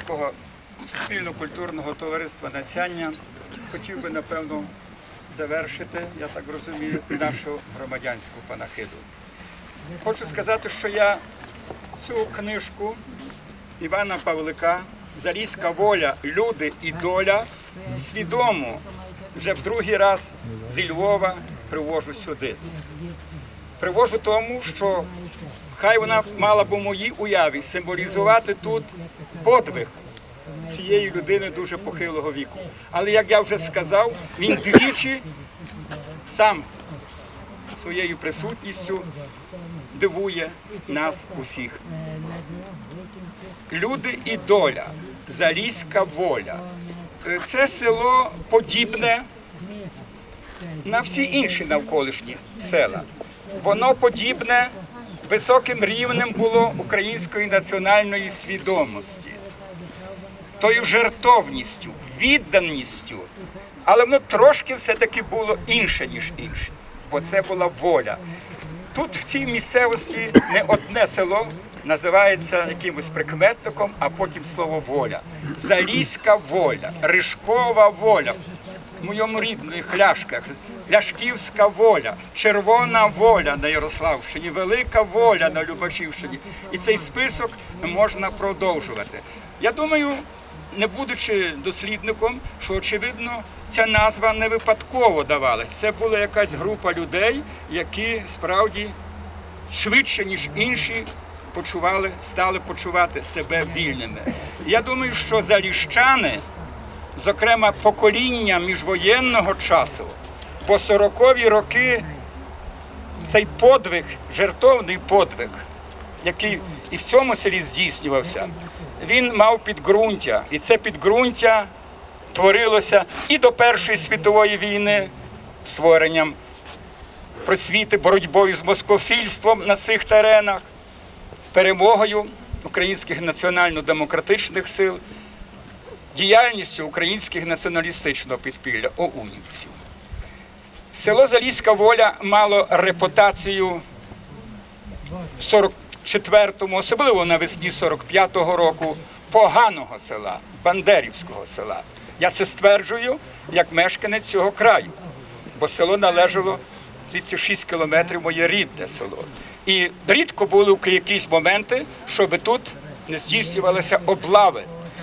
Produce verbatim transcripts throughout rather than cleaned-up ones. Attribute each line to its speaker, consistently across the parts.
Speaker 1: Львівського суспільно-культурного товариства «Нацяння» хотів би, напевно, завершити, я так розумію, нашу громадянську панахиду. Хочу сказати, що я цю книжку Івана Павлика «Залізька воля, люди і доля» свідомо вже в другий раз зі Львова привожу сюди. Привожу тому, що хай вона мала б у моїй уяві символізувати тут подвиг цієї людини дуже похилого віку. Але, як я вже сказав, він двічі сам своєю присутністю дивує нас усіх. Люди і доля, Залізька воля. Це село подібне на всі інші навколишні села. Воно подібне високим рівнем було української національної свідомості, тою жертовністю, відданістю, але воно трошки все-таки було інше, ніж інші, бо це була воля. Тут в цій місцевості не одне село називається якимось прикметником, а потім слово воля. Залізька воля, Ришкова воля, в моєму рідних Ляшках, Ляшківська воля, Червона воля на Ярославщині, Велика воля на Любачівщині. І цей список можна продовжувати. Я думаю, не будучи дослідником, що, очевидно, ця назва не випадково давалась. Це була якась група людей, які справді швидше, ніж інші, почували, стали почувати себе вільними. Я думаю, що заліщани, зокрема покоління міжвоєнного часу, по сорокові роки цей подвиг, жертовний подвиг, який і в цьому селі здійснювався, він мав підґрунтя. І це підґрунтя творилося і до Першої світової війни, створенням просвіти, боротьбою з москофільством на цих теренах, перемогою українських національно-демократичних сил, діяльністю українських націоналістичного підпілля оунівців. Село Залізька воля мало репутацію в сорок четвертому, особливо навесні сорок п'ятого року, поганого села, бандерівського села. Я це стверджую як мешканець цього краю, бо село належало звідси шість кілометрів, моє рідне село. І рідко були якісь моменти, щоб тут не здійснювалися облави.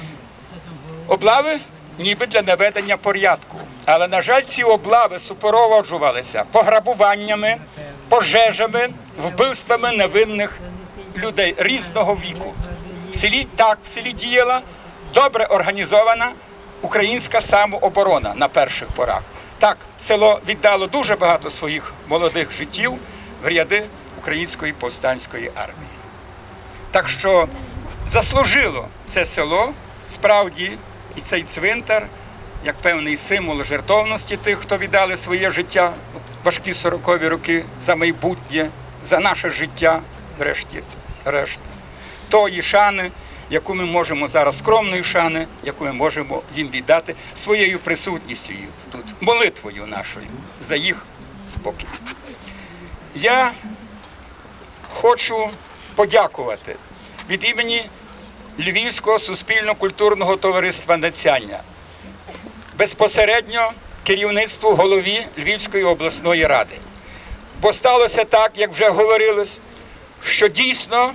Speaker 1: Облави ніби для наведення порядку. Але, на жаль, ці облави супроводжувалися пограбуваннями, пожежами, вбивствами невинних людей різного віку. В селі так, в селі діяла добре організована українська самооборона на перших порах. Так, село віддало дуже багато своїх молодих життів в ряди української повстанської армії. Так що заслужило це село, справді, і цей цвинтар, як певний символ жертовності тих, хто віддали своє життя в важкі сорокові роки за майбутнє, за наше життя, врешті-решт. Тої шани, яку ми можемо зараз, скромної шани, яку ми можемо їм віддати своєю присутністю тут, молитвою нашою за їх спокій. Я хочу подякувати від імені Львівського суспільно-культурного товариства «Нацяння» безпосередньо керівництву голові Львівської обласної ради. Бо сталося так, як вже говорилось, що дійсно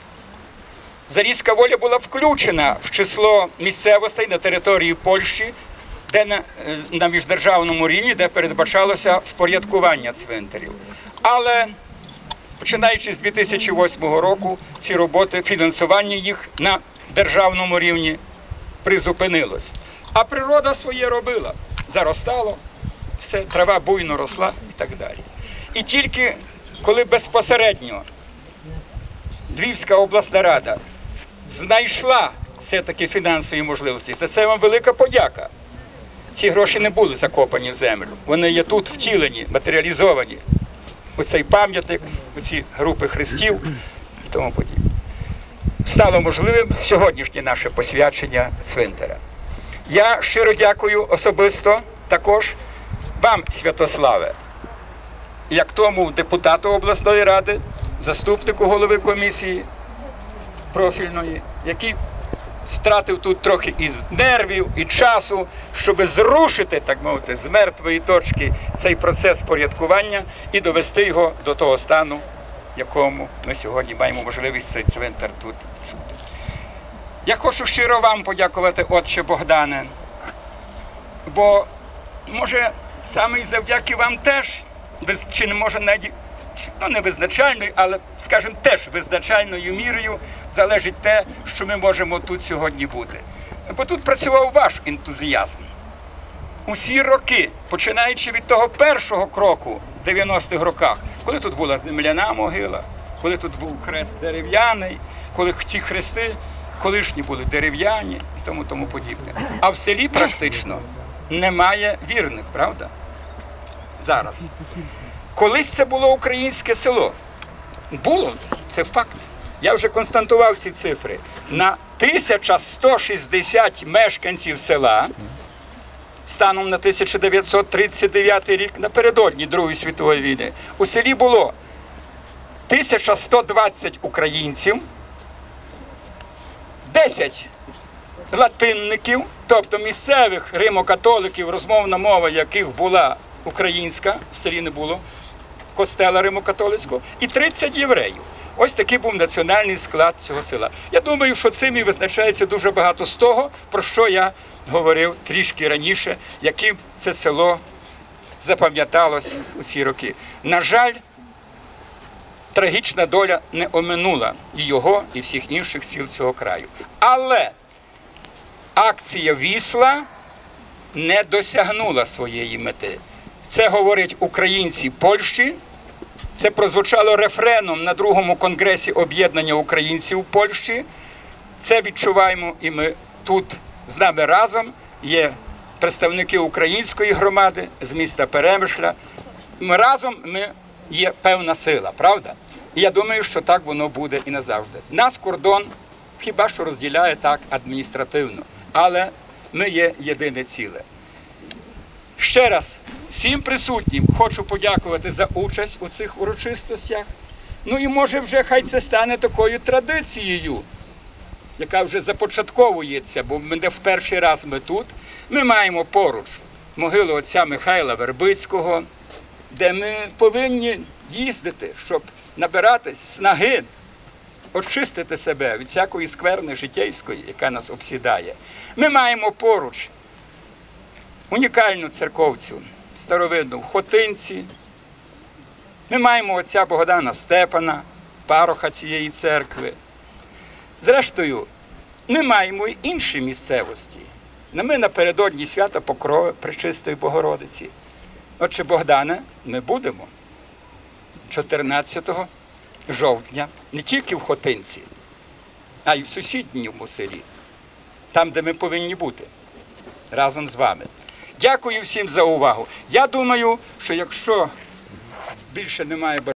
Speaker 1: Залізька воля була включена в число місцевостей на території Польщі, де на, на міждержавному рівні, де передбачалося впорядкування цвинтарів. Але починаючи з дві тисячі восьмого року, ці роботи, фінансування їх на державному рівні призупинилось. А природа своє робила. Заростало, все, трава буйно росла і так далі. І тільки коли безпосередньо Львівська обласна рада знайшла все-таки фінансові можливості, за це вам велика подяка. Ці гроші не були закопані в землю. Вони є тут втілені, матеріалізовані. Оцей пам'ятник, оці групи хрестів і тому подібне. Стало можливим сьогоднішнє наше посвячення цвинтаря. Я щиро дякую особисто також вам, Святославе, як тому депутату обласної ради, заступнику голови комісії профільної, який стратив тут трохи і нервів, і часу, щоб зрушити, так мовити, з мертвої точки цей процес порядкування і довести його до того стану, в якому ми сьогодні маємо можливість цей цвинтар тут чути. Я хочу щиро вам подякувати, отче Богдане, бо, може, саме і завдяки вам теж, чи не може навіть, ну не визначальною, але, скажімо, теж визначальною мірою залежить те, що ми можемо тут сьогодні бути. Бо тут працював ваш ентузіазм. Усі роки, починаючи від того першого кроку в дев'яностих роках, коли тут була земляна могила, коли тут був хрест дерев'яний, коли ці хрести колишні були дерев'яні і тому тому подібне. А в селі практично немає вірних, правда? Зараз. Колись це було українське село. Було, це факт. Я вже констатував ці цифри. На тисяча сто шістдесят мешканців села станом на тисяча дев'ятсот тридцять дев'ятий рік, напередодні Другої світової війни, у селі було тисяча сто двадцять українців, десять латинників, тобто місцевих римокатоликів, розмовна мова яких була українська, в селі не було костела римокатолицького, і тридцять євреїв. Ось такий був національний склад цього села. Я думаю, що цим і визначається дуже багато з того, про що я говорив трішки раніше, яким це село запам'яталось у ці роки. На жаль, трагічна доля не оминула і його, і всіх інших сіл цього краю. Але акція «Вісла» не досягнула своєї мети. Це говорять українці Польщі, це прозвучало рефреном на другому конгресі об'єднання українців Польщі. Це відчуваємо і ми тут з нами разом. Є представники української громади з міста Перемишля. Ми разом, ми є певна сила, правда? І я думаю, що так воно буде і назавжди. Нас кордон хіба що розділяє так адміністративно, але ми є єдине ціле. Ще раз всім присутнім хочу подякувати за участь у цих урочистостях. Ну і може вже хай це стане такою традицією, яка вже започатковується, бо ми не в перший раз ми тут. Ми маємо поруч могилу отця Михайла Вербицького, де ми повинні їздити, щоб набиратись снаги, очистити себе від всякої скверни життєйської, яка нас обсідає. Ми маємо поруч унікальну церковцю, старовинну в Хотинці. Ми маємо отця Богдана Степана, пароха цієї церкви. Зрештою, ми маємо і інші місцевості. Ми напередодні свята Покрови Пречистої Богородиці. Отче Богдане, ми будемо чотирнадцятого жовтня не тільки в Хотинці, а й в сусідньому селі, там, де ми повинні бути, разом з вами. Дякую всім за увагу. Я думаю, що якщо більше немає бажання,